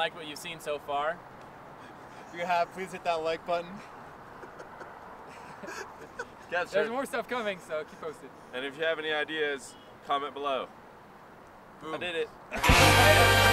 liked what you've seen so far. If you have, please hit that like button. There's more stuff coming, so keep posted. And if you have any ideas, comment below. Boom. I did it.